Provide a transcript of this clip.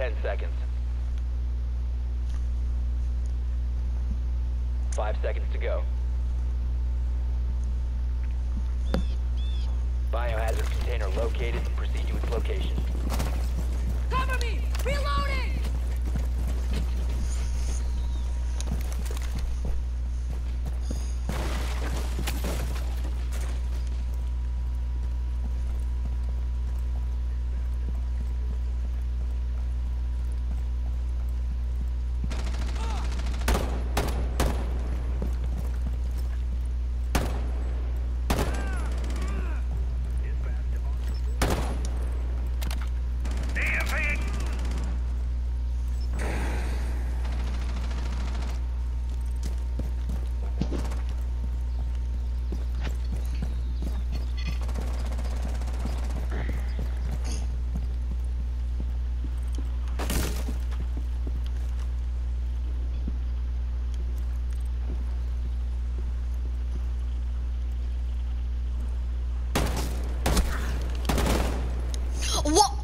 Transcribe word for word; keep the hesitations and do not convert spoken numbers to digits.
ten seconds. Five seconds to go. Biohazard container located. Proceed to its location. Cover me! Reloading! What?